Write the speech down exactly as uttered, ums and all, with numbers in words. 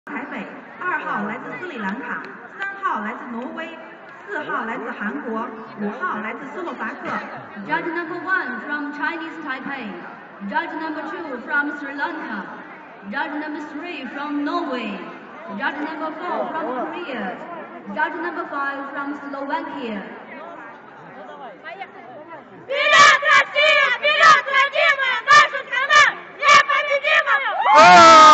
台北，二号来自斯里兰卡，三号来自挪威，四号来自韩国，五号来自斯洛伐克。 Judge number one from Chinese Taipei. Judge number two from Sri Lanka. Judge number three from Norway. Judge number four from Korea. Judge number five from Slovakia. Вперед, Россия! Вперед, родимая! Наша страна! Непобедимая!